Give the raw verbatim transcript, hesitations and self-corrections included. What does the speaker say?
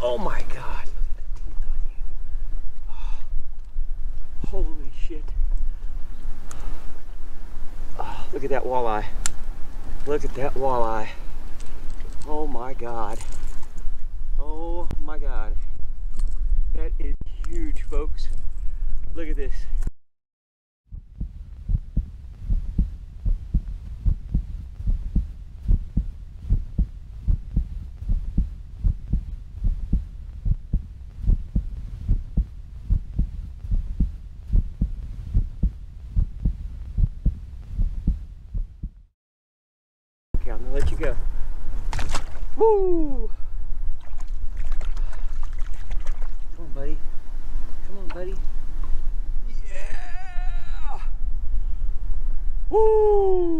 Oh my God, look at the teeth on you. Oh, holy shit. Oh, look at that walleye. Look at that walleye. Oh my God. Oh my God. That is huge, folks. Look at this. Okay, I'm gonna let you go. Woo! Come on, buddy. Come on, buddy. Yeah! Woo!